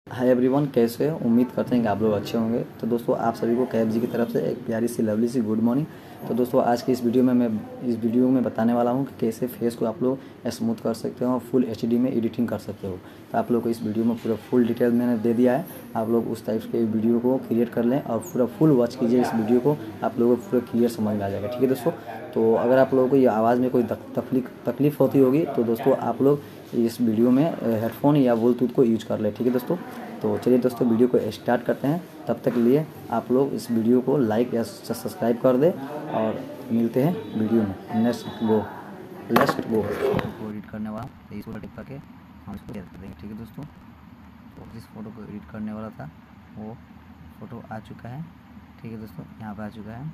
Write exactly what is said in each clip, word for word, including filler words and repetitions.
Hi everyone, कैसे हो? उम्मीद करते हैं कि आप लोग अच्छे होंगे। तो दोस्तों, आप सभी को कैब जी की तरफ से एक प्यारी सी लवली सी गुड मॉर्निंग। तो दोस्तों, आज की इस वीडियो में मैं इस वीडियो में बताने वाला हूं कि कैसे फेस को आप लोग स्मूथ कर सकते हो और फुल एचडी में एडिटिंग कर सकते हो। तो आप लोग को इस वीडियो में पूरा फुल डिटेल मैंने दे दिया है। आप लोग उस टाइप के वीडियो को क्रिएट कर लें और पूरा फुल वॉच कीजिए इस वीडियो को, आप लोगों को पूरा क्लियर समझ में आ जाएगा। ठीक है दोस्तों, तो अगर आप लोगों को ये आवाज़ में कोई तकलीफ तकलीफ होती होगी तो दोस्तों आप लोग इस वीडियो में हेडफोन या ब्लूटूथ को यूज कर लें। ठीक है दोस्तों, तो चलिए दोस्तों वीडियो को स्टार्ट करते हैं। तब तक के लिए आप लोग इस वीडियो को लाइक या सब्सक्राइब कर दें और मिलते हैं वीडियो में। Next go let's go. Photo edit करने वाला तो इस फोटो टिप करके हम इसको एडिट कर देंगे। ठीक है दोस्तों, तो जिस फोटो को एडिट करने वाला था वो फ़ोटो आ चुका है। ठीक है दोस्तों, यहाँ पर आ चुका है।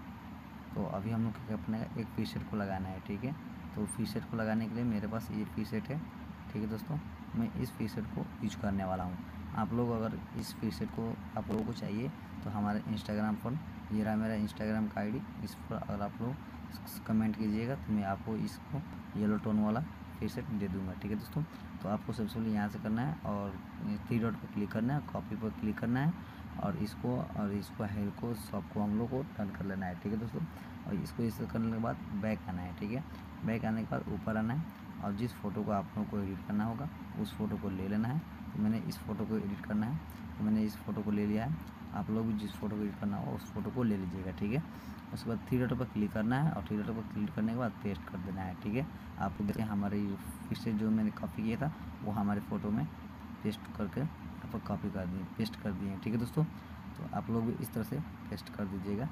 तो अभी हम लोग क्या करना है, एक फीसेट को लगाना है। ठीक है, तो फीसेट को लगाने के लिए मेरे पास ये फीसेट है। ठीक है दोस्तों, मैं इस फीसेट को यूज करने वाला हूँ। आप लोग अगर इस फीसेट को आप लोगों को चाहिए तो हमारे इंस्टाग्राम पर, ये रहा मेरा इंस्टाग्राम का आईडी, इस पर अगर आप लोग कमेंट कीजिएगा तो मैं आपको इसको येलो टोन वाला फीसेट दे दूँगा। ठीक है दोस्तों, तो आपको सबसे पहले यहाँ से करना है और थ्री डॉट पर क्लिक करना है, कॉपी पर क्लिक करना है और इसको और इसको हेयर को सबको हम लोग को टर्न कर लेना है। ठीक है दोस्तों, और इसको इस करने के बाद बैक आना है। ठीक है, बैक आने के बाद ऊपर आना है और जिस फ़ोटो को आप लोगों को एडिट करना होगा उस फ़ोटो को ले लेना है। तो मैंने इस फ़ोटो को एडिट करना है, तो मैंने इस फ़ोटो को ले लिया है। आप लोग भी जिस फ़ोटो को एडिट करना होगा उस फ़ोटो को ले लीजिएगा। ठीक है, उसके बाद थ्री डॉट पर क्लिक करना है और थ्री डॉट पर क्लिक करने के बाद पेस्ट कर देना है। ठीक है, आप देखिए हमारे फिर से जो मैंने कॉपी किया था वो हमारे फ़ोटो में पेस्ट करके यहाँ पर कॉपी कर दिए, पेस्ट कर दिए। ठीक है दोस्तों, तो आप लोग भी इस तरह से पेस्ट कर दीजिएगा।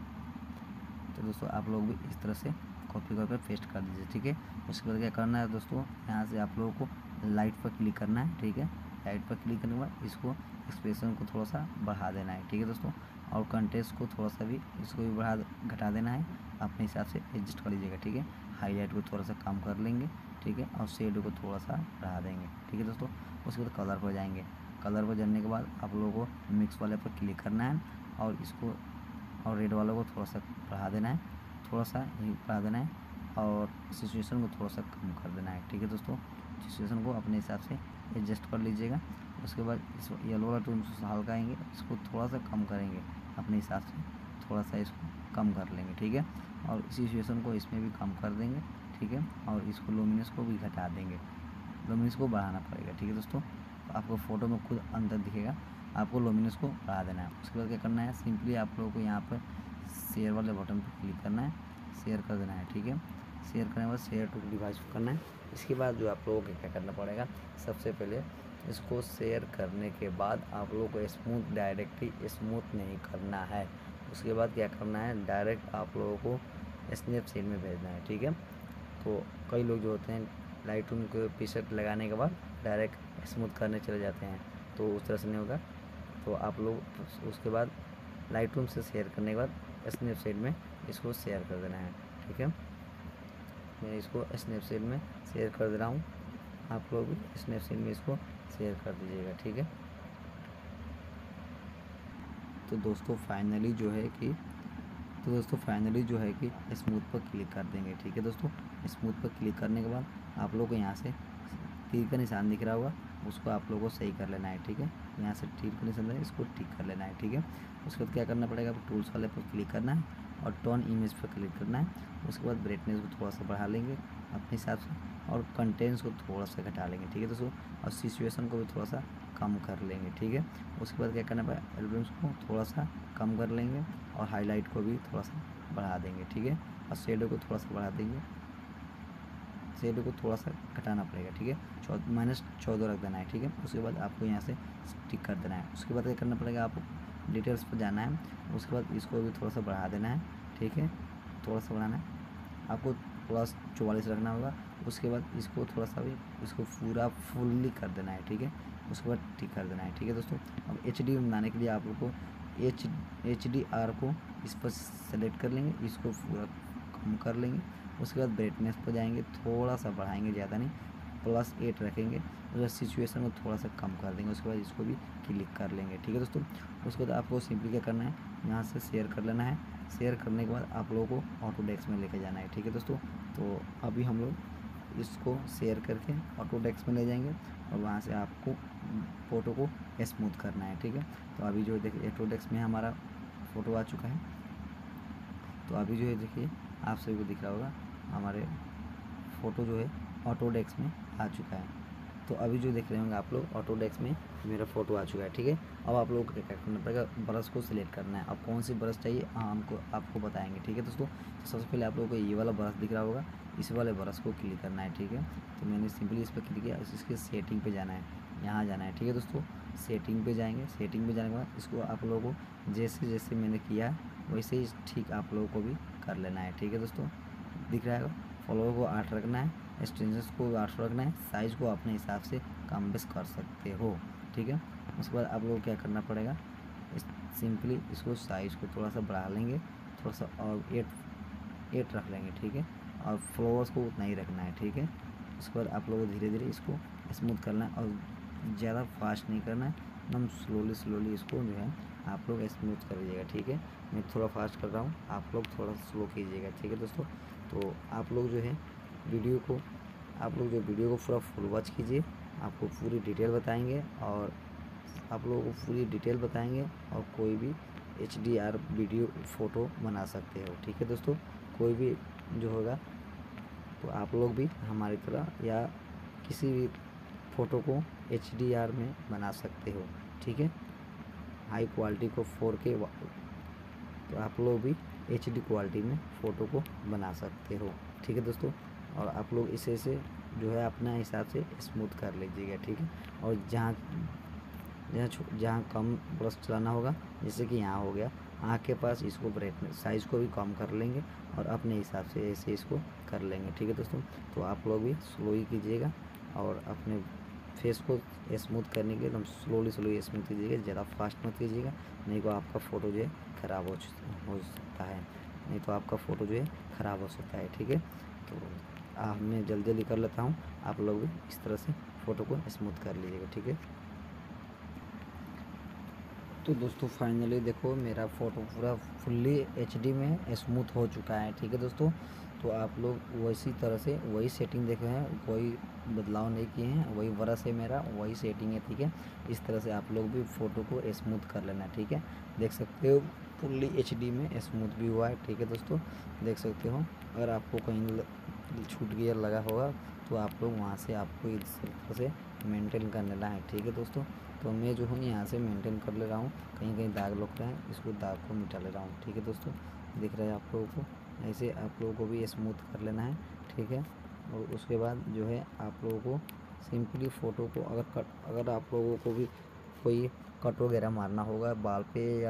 तो दोस्तों आप लोग भी इस तरह से कॉपी करके पेस्ट कर दीजिए। ठीक है, उसके बाद क्या करना है दोस्तों, यहाँ से आप लोगों को लाइट पर क्लिक करना है। ठीक है, लाइट पर क्लिक करने के बाद इसको एक्सप्रेशन को थोड़ा सा बढ़ा देना है। ठीक है दोस्तों, और कंटेस्ट को थोड़ा सा भी इसको भी बढ़ा घटा देना है, अपने हिसाब से एडजस्ट कर लीजिएगा। ठीक है, हाईलाइट को थोड़ा सा कम कर लेंगे। ठीक है, और शेड को थोड़ा सा बढ़ा देंगे। ठीक है दोस्तों, उसके बाद कलर पर जाएंगे। कलर पर जाने के बाद आप लोगों को मिक्स वाले पर क्लिक करना है और इसको और रेड वालों को थोड़ा सा बढ़ा देना है, थोड़ा सा ही बढ़ा देना है और सिचुएशन को थोड़ा सा कम कर देना है। ठीक है दोस्तों, सिचुएशन को अपने हिसाब से एडजस्ट कर लीजिएगा। उसके बाद इस येलो वाला टोन हल्का आएंगे, इसको थोड़ा सा कम करेंगे अपने हिसाब से, थोड़ा सा इसको कम कर लेंगे। ठीक है, और सिचुएशन को इसमें भी कम कर देंगे। ठीक है, और इसको लुमिनस को भी घटा देंगे, लुमिनस को बढ़ाना पड़ेगा। ठीक है दोस्तों, तो आपको फ़ोटो में खुद अंदर दिखेगा, आपको लुमिनस को बढ़ा देना है। उसके बाद क्या करना है, सिंपली आप लोगों को यहाँ पर शेयर वाले बटन पर क्लिक करना है, शेयर कर देना है। ठीक है, शेयर करने के बाद शेयर टू डिवाइस करना है। इसके बाद जो आप लोगों को क्या करना पड़ेगा, सबसे पहले इसको शेयर करने के बाद आप लोगों को स्मूथ डायरेक्टली स्मूथ नहीं करना है। उसके बाद क्या करना है, डायरेक्ट आप लोगों को स्नैपचैट में भेजना है। ठीक है, तो कई लोग जो होते हैं लाइटरूम के पीसेट लगाने के बाद डायरेक्ट स्मूथ करने चले जाते हैं, तो उस तरह से नहीं होगा। तो आप लोग उसके बाद लाइटरूम से शेयर करने के बाद स्नैपचैट में इसको शेयर कर देना है। ठीक है, मैं इसको स्नैपचैट में शेयर कर दे रहा हूँ, आप लोग भी स्नैपचैट में इसको शेयर कर दीजिएगा। ठीक है, तो दोस्तों फाइनली जो है कि तो दोस्तों फाइनली जो है कि स्मूथ पर क्लिक कर देंगे। ठीक है दोस्तों, स्मूथ पर क्लिक करने के बाद आप लोग को यहाँ से तीर का निशान दिख रहा होगा, उसको आप लोगों को सही कर लेना है। ठीक है, यहाँ से तीर का निशान है, इसको ठीक कर लेना है। ठीक है, उसके बाद क्या करना पड़ेगा, आपको टूल्स वाले पर क्लिक करना है और टर्न इमेज पर क्लिक करना है। उसके बाद ब्राइटनेस को थोड़ा सा बढ़ा लेंगे अपने हिसाब से और कंटेंट्स को थोड़ा सा घटा लेंगे। ठीक है दोस्तों, और सिचुएशन को भी थोड़ा सा कम कर लेंगे। ठीक है, उसके बाद क्या करना पड़ेगा, एल्बम्स को थोड़ा सा कम कर लेंगे और हाईलाइट को भी थोड़ा सा बढ़ा देंगे। ठीक है, और शेडो को थोड़ा सा बढ़ा देंगे, शेडो को थोड़ा सा घटाना पड़ेगा। ठीक है, चौदह माइनस चौदह रख देना है। ठीक है, उसके बाद आपको यहाँ से टिक कर देना है। उसके बाद क्या करना पड़ेगा, आपको डिटेल्स पर जाना है, उसके बाद इसको भी थोड़ा सा बढ़ा देना है। ठीक है, थोड़ा सा बढ़ाना है, आपको प्लस चौवालीस रखना होगा। उसके बाद इसको थोड़ा सा भी इसको पूरा फुल्ली कर देना है। ठीक है, उसके बाद टिक कर देना है। ठीक है दोस्तों, अब एच डी बनाने के लिए आप लोग को एच एच डी आर को इस पर सेलेक्ट कर लेंगे, इसको पूरा कम कर लेंगे। उसके बाद ब्राइटनेस पर जाएंगे, थोड़ा सा बढ़ाएंगे, ज़्यादा नहीं, प्लस एट रखेंगे। उसके बाद सिचुएशन को थोड़ा सा कम कर देंगे, उसके बाद इसको भी क्लिक कर लेंगे। ठीक है दोस्तों, उसके बाद आपको सिंपली क्या करना है, यहाँ से शेयर कर लेना है। शेयर करने के बाद आप लोगों को ऑटोडेस्क में लेके जाना है। ठीक है दोस्तों, तो अभी हम लोग इसको शेयर करके ऑटोडेस्क में ले जाएंगे और वहाँ से आपको फ़ोटो को स्मूथ करना है, ठीक है। तो अभी जो देखिए ऑटोडेस्क में हमारा फ़ोटो आ चुका है। तो अभी जो है देखिए आप सभी को दिख रहा होगा हमारे फ़ोटो जो है ऑटोडेस्क में आ चुका है। तो अभी जो देख रहे होंगे आप लोग ऑटोडेस्क में मेरा फ़ोटो आ चुका है, ठीक है। अब आप लोगों को क्या करना पड़ेगा, ब्रश को सिलेक्ट करना है। अब कौन सी ब्रश चाहिए हाँ हमको आपको बताएंगे, ठीक है दोस्तों। तो सबसे पहले आप लोगों को ये वाला ब्रश दिख रहा होगा, इस वाले ब्रश को क्लिक करना है, ठीक है। तो मैंने सिंपली इस पर क्लिक किया, इसके सेटिंग पे जाना है, यहाँ जाना है, ठीक है दोस्तों। सेटिंग पे जाएंगे, सेटिंग पे जाने के बाद इसको आप लोगों को जैसे जैसे मैंने किया वैसे ही ठीक आप लोगों को भी कर लेना है, ठीक है दोस्तों। दिख रहा है फॉलोअर को आठ रखना है, स्ट्रेंजर्स को आठ रखना है, साइज़ को अपने हिसाब से कम बेस कर सकते हो, ठीक है। उसके बाद आप लोग क्या करना पड़ेगा, इस सिंपली इसको साइज़ को थोड़ा सा बढ़ा लेंगे, थोड़ा सा और एट एट रख लेंगे, ठीक है। और फ्लावर्स को उतना ही रखना है, ठीक है। उसके बाद आप लोगों को धीरे धीरे इसको स्मूथ करना है और ज़्यादा फास्ट नहीं करना है, एकदम स्लोली स्लोली इसको जो है आप लोग स्मूथ कर लीजिएगा, ठीक है। मैं थोड़ा फास्ट कर रहा हूँ, आप लोग थोड़ा स्लो कीजिएगा, ठीक है दोस्तों। तो आप लोग जो है वीडियो को आप लोग जो वीडियो को पूरा फुल वॉच कीजिए, आपको पूरी डिटेल बताएंगे और आप लोगों को पूरी डिटेल बताएंगे और कोई भी H D R video photo बना सकते हो, ठीक है दोस्तों। कोई भी जो होगा तो आप लोग भी हमारी तरह या किसी भी फ़ोटो को एच डी आर में बना सकते हो, ठीक है। हाई क्वालिटी को फोर के तो आप लोग भी एच डी क्वालिटी में फ़ोटो को बना सकते हो, ठीक है दोस्तों। और आप लोग इसे से जो है अपना हिसाब से स्मूथ कर लीजिएगा, ठीक है। और जहाँ जहाँ जहाँ कम ब्रश चलाना होगा, जैसे कि यहाँ हो गया आँख के पास, इसको ब्राइटनेस साइज़ को भी कम कर लेंगे और अपने हिसाब से ऐसे इसको कर लेंगे, ठीक है दोस्तों। तो आप लोग भी स्लो ही कीजिएगा और अपने फेस को स्मूथ करने के लिए एकदम स्लोली स्लोली स्मूथ कीजिएगा, ज़्यादा फास्ट मत कीजिएगा, नहीं तो आपका फ़ोटो जो है ख़राब हो हो सकता है नहीं तो आपका फ़ोटो जो है ख़राब हो सकता है, ठीक है। तो आ, मैं जल्दी जल्दी कर लेता हूँ, आप लोग भी इस तरह से फ़ोटो को स्मूथ कर लीजिएगा, ठीक है। तो दोस्तों फाइनली देखो मेरा फ़ोटो पूरा फुल्ली एचडी में स्मूथ हो चुका है, ठीक है दोस्तों। तो आप लोग वैसी तरह से वही सेटिंग देखे हैं, कोई बदलाव नहीं किए हैं, वही ब्रश है मेरा, वही सेटिंग है, ठीक है। इस तरह से आप लोग भी फ़ोटो को स्मूथ कर लेना, ठीक है। देख सकते हो फुल्ली एचडी में स्मूथ भी हुआ है, ठीक है दोस्तों, देख सकते हो। अगर आपको कहीं छूट गया लगा होगा तो आप लोग वहाँ से आपको इस तरह से मेंटेन कर लेना है, ठीक है दोस्तों। तो मैं जो हूँ यहाँ से मेंटेन कर ले रहा हूँ, कहीं कहीं दाग लग रहा है, इसको दाग को मिटा ले रहा हूँ, ठीक है दोस्तों। दिख रहा है आप लोगों को, ऐसे आप लोगों को भी स्मूथ कर लेना है, ठीक है। और उसके बाद जो है आप लोगों को सिंपली फ़ोटो को अगर कट अगर आप लोगों को भी कोई कट वगैरह मारना होगा बाल पे, या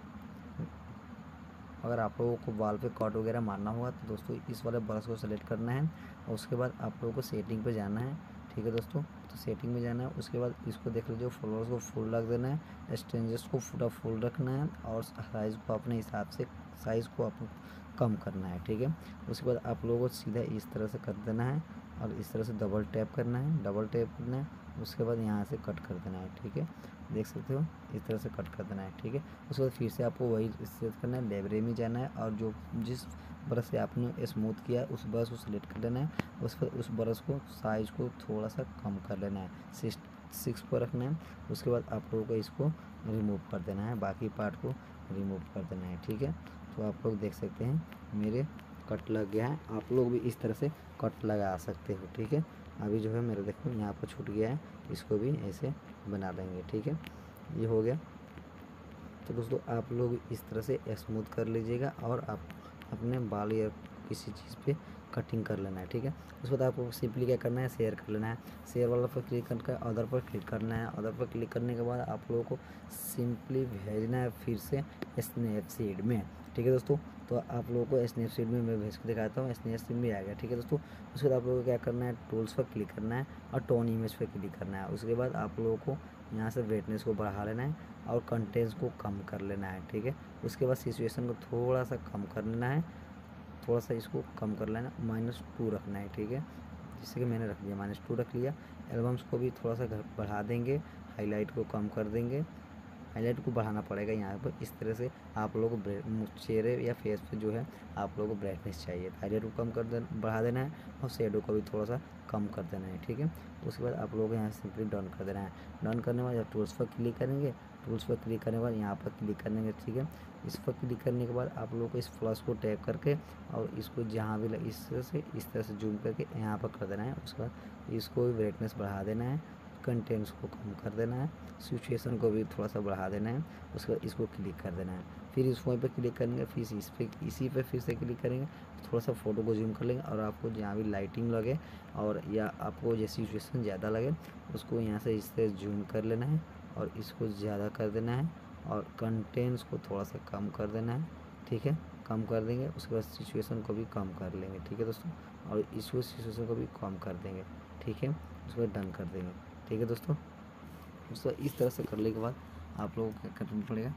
अगर आप लोगों को बाल पे कट वगैरह मारना होगा तो दोस्तों इस वाले ब्रश को सेलेक्ट करना है और उसके बाद आप लोगों को सेटिंग पे जाना है, ठीक है दोस्तों। तो सेटिंग में जाना है, उसके बाद इसको देख लीजिए फॉलोअर्स को फुल रख देना है, स्ट्रेंजर्स को पूरा फुल रखना है और साइज़ को अपने हिसाब से साइज़ को अपन कम करना है, ठीक है। उसके बाद आप लोगों को सीधा इस तरह से कर देना है और इस तरह से डबल टैप करना है, डबल टैप करना है, उसके बाद यहाँ से कट कर देना है, ठीक है। देख सकते हो इस तरह से कट कर देना है, ठीक है। उसके बाद फिर से आपको वही सेट करना है, लाइब्रेरी में जाना है और जो जिस ब्रश से आपने स्मूथ किया है उस ब्रश को सिलेक्ट कर लेना है। उसके बाद उस ब्रश को साइज़ को थोड़ा सा कम कर लेना है, सिक्स सिक्स पर रखना है। उसके बाद आप लोगों को इसको रिमूव कर देना है, बाकी पार्ट को रिमूव कर देना है, ठीक है। तो आप लोग देख सकते हैं मेरे कट लग गया है, आप लोग भी इस तरह से कट लगा सकते हो, ठीक है। अभी जो है मेरा देखो यहाँ पर छूट गया है, इसको भी ऐसे बना लेंगे, ठीक है। ये हो गया। तो दोस्तों आप लोग इस तरह से स्मूथ कर लीजिएगा और आप अपने बाल या किसी चीज़ पे कटिंग कर लेना है, ठीक है। उसके बाद आपको सिंपली क्या करना है, शेयर कर लेना है, शेयर वाला पर क्लिक करके अदर पर क्लिक करना है। अदर पर क्लिक करने के बाद आप लोगों को सिंपली भेजना है फिर से स्नैपसीड में, ठीक है दोस्तों। तो आप लोगों को स्नैपसीड में मैं भेज के दिखाता हूँ, स्नैपसीड में आ गया, ठीक है दोस्तों। उसके बाद आप लोगों को क्या करना है, टूल्स पर क्लिक करना है और टोन इमेज पर क्लिक करना है। उसके बाद आप लोगों को यहाँ से ब्राइटनेस को बढ़ा लेना है और कंटेंट्स को कम कर लेना है, ठीक है। उसके बाद सिचुएशन को थोड़ा सा कम कर लेना है, थोड़ा सा इसको कम कर लेना, माइनस टू रखना है, ठीक है। जैसे कि मैंने रख दिया माइनस टू रख लिया। एल्बम्स को भी थोड़ा सा बढ़ा देंगे, हाईलाइट को कम कर देंगे, हाईलाइट को बढ़ाना पड़ेगा यहाँ पर। इस तरह से आप लोगों को चेहरे या फेस पे जो है आप लोगों को ब्राइटनेस चाहिए, हाईलाइट को कम कर देना बढ़ा देना है और शेडो को भी थोड़ा सा कम कर देना है, ठीक है। उसके बाद आप लोगों को यहाँ सिंपली डन कर देना है। डन करने के बाद जब टूल्स पर क्लिक करेंगे, टूल्स पर क्लिक करने के बाद यहाँ पर क्लिक करेंगे, ठीक है। इस पर क्लिक करने के बाद आप लोगों को इस प्लस को टैप करके और इसको जहाँ भी इस तरह से इस तरह से जूम करके यहाँ पर कर देना है। उसके बाद इसको भी ब्राइटनेस बढ़ा देना है, कंटेंट्स को कम कर देना है, सिचुएशन को भी थोड़ा सा बढ़ा देना है। उसके बाद इसको क्लिक कर देना है। फिर इस फोन पे क्लिक करेंगे, फिर इस पे इसी पे फिर से क्लिक करेंगे, थोड़ा सा फ़ोटो को जूम कर लेंगे और आपको जहाँ भी लाइटिंग लगे और या आपको जैसी सिचुएशन ज़्यादा लगे उसको यहाँ से इस तरह जूम कर लेना है और इसको ज़्यादा कर देना है और कंटेंट्स को थोड़ा सा कम कर देना है, ठीक है। कम कर देंगे, उसके बाद सिचुएशन को भी कम कर लेंगे, ठीक है दोस्तों। और इसको सिचुएशन को भी कम कर देंगे, ठीक है। उसके बाद डन कर देंगे, ठीक है दोस्तों। दोस्तों इस तरह से करने के बाद आप लोगों को क्या करना पड़ेगा,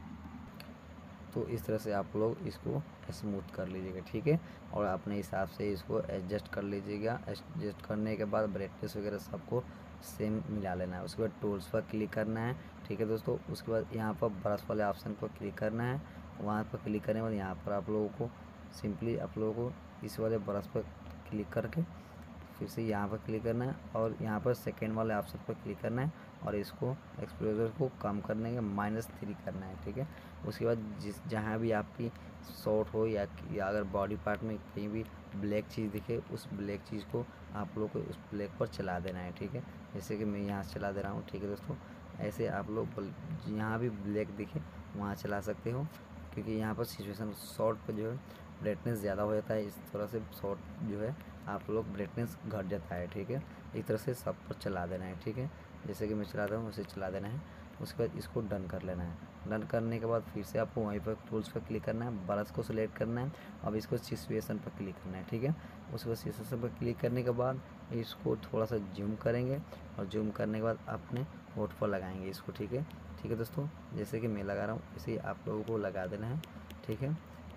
तो इस तरह से आप लोग इसको स्मूथ कर लीजिएगा, ठीक है। और अपने हिसाब से इसको एडजस्ट कर लीजिएगा। एडजस्ट करने के बाद ब्राइटनेस वगैरह सबको सेम मिला लेना है। उसके बाद टूल्स पर क्लिक करना है, ठीक है दोस्तों। उसके बाद यहाँ पर ब्रश वाले ऑप्शन पर क्लिक करना है। वहाँ पर क्लिक करने के बाद यहाँ पर आप लोगों को सिंपली आप लोगों को इस वाले ब्रश पर क्लिक करके फिर से यहाँ पर क्लिक करना है और यहाँ पर सेकेंड वाले ऑप्शन पर क्लिक करना है और इसको एक्सपोजर को कम करने के माइनस थ्री करना है, ठीक है। उसके बाद जिस जहाँ भी आपकी शॉर्ट हो या, या अगर बॉडी पार्ट में कहीं भी ब्लैक चीज़ दिखे उस ब्लैक चीज़ को आप लोग को उस ब्लैक पर चला देना है, ठीक है। जैसे कि मैं यहाँ से चला दे रहा हूँ, ठीक है दोस्तों। ऐसे आप लोग जहाँ भी ब्लैक दिखे वहाँ चला सकते हो, क्योंकि यहाँ पर सिचुएशन शॉर्ट पर जो है ब्राइटनेस ज़्यादा हो जाता है। इस तरह से शॉर्ट जो है आप लोग ब्राइटनेस घट जाता है, ठीक है। इस तरह से सब पर चला देना है, ठीक है। जैसे कि मैं चलाता हूँ उसे चला देना है। उसके बाद इसको डन कर लेना है। डन करने के बाद फिर से आपको वहीं पर टूल्स पर क्लिक करना है, ब्रश को सिलेक्ट करना है। अब इसको सिचुएशन पर क्लिक करना है, ठीक है। उसके बाद सिचुएशन पर क्लिक करने के बाद इसको थोड़ा सा जूम करेंगे और जूम करने के बाद अपने होठ पर लगाएंगे इसको, ठीक है। ठीक है दोस्तों, जैसे कि मैं लगा रहा हूँ ऐसे ही आप लोगों को लगा देना है, ठीक है।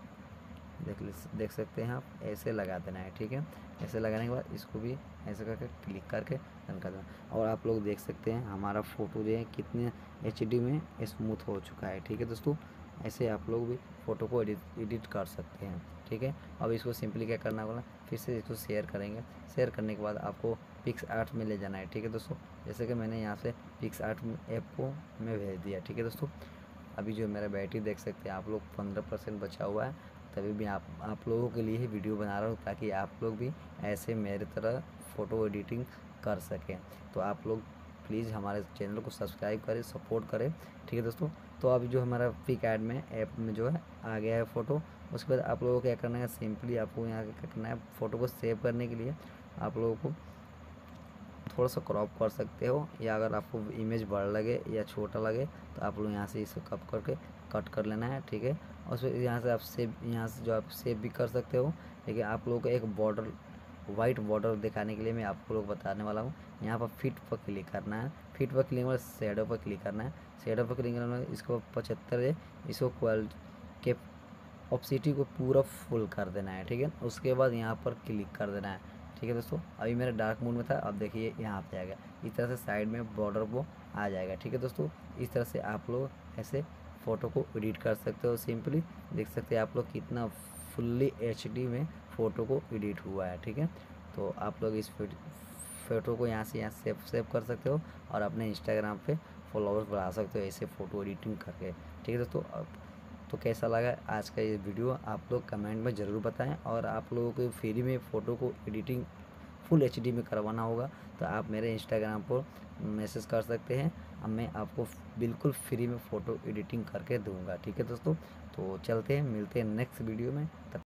देख देख सकते हैं आप, ऐसे लगा देना है, ठीक है। ऐसे लगाने के बाद इसको भी ऐसे करके क्लिक करके डन कर देना। और आप लोग देख सकते हैं हमारा फ़ोटो जो है कितने एच डी में स्मूथ हो चुका है, ठीक है दोस्तों। ऐसे आप लोग भी फ़ोटो को एडिट एडिट कर सकते हैं, ठीक है। अब इसको सिंपली क्या करना होगा, फिर से इसको शेयर करेंगे। शेयर करने के बाद आपको पिक्स आर्ट में ले जाना है, ठीक है दोस्तों। जैसे कि मैंने यहाँ से पिक्स आर्ट ऐप को मैं भेज दिया, ठीक है दोस्तों। अभी जो मेरा बैटरी देख सकते हैं आप लोग पंद्रह परसेंट बचा हुआ है, तभी भी आप आप लोगों के लिए ही वीडियो बना रहा हूँ ताकि आप लोग भी ऐसे मेरे तरह फ़ोटो एडिटिंग कर सकें। तो आप लोग प्लीज़ हमारे चैनल को सब्सक्राइब करें, सपोर्ट करें, ठीक है दोस्तों। तो अभी जो हमारा पिक ऐड में ऐप में जो है आ गया है फ़ोटो। उसके बाद आप लोगों को क्या करना है, सिंपली आपको यहाँ क्या करना है, फ़ोटो को सेव करने के लिए आप लोगों को थोड़ा सा क्रॉप कर सकते हो, या अगर आपको इमेज बड़ा लगे या छोटा लगे तो आप लोग यहाँ से इसे कट करके कट कर लेना है, ठीक है। और फिर यहाँ से आप सेव यहाँ से जो आप सेव भी कर सकते हो। लेकिन आप लोगों को एक बॉर्डर वाइट बॉर्डर दिखाने के लिए मैं आपको लोग बताने वाला हूँ। यहाँ पर फिट पर क्लिक करना है, फिट पर क्लिक करना शेडो पर क्लिक करना है। शेडो पर क्लिक करना है, इसको पचहत्तर है, इसको क्वालिटी के ऑप्सिटी को पूरा फुल कर देना है, ठीक है। उसके बाद यहाँ पर क्लिक कर देना है, ठीक है दोस्तों। अभी मेरा डार्क मोड में था, अब देखिए यहाँ पे आ गया। इस तरह से साइड में बॉर्डर वो आ जाएगा, ठीक है दोस्तों। इस तरह से आप लोग ऐसे फ़ोटो को एडिट कर सकते हो सिंपली। देख सकते हैं आप लोग कितना फुल्ली एच डी में फ़ोटो को एडिट हुआ है, ठीक है। तो आप लोग इस फ़ोटो को यहाँ से यहाँ सेव सेव कर सकते हो और अपने इंस्टाग्राम पे फॉलोअर्स बढ़ा सकते हो ऐसे फ़ोटो एडिटिंग करके, ठीक है दोस्तों। तो कैसा लगा आज का ये वीडियो आप लोग कमेंट में ज़रूर बताएं। और आप लोगों को फ्री में फ़ोटो को एडिटिंग फुल एच डी में करवाना होगा तो आप मेरे इंस्टाग्राम पर मैसेज कर सकते हैं। अब मैं आपको बिल्कुल फ्री में फ़ोटो एडिटिंग करके दूंगा, ठीक है दोस्तों। तो चलते हैं, मिलते हैं नेक्स्ट वीडियो में। तब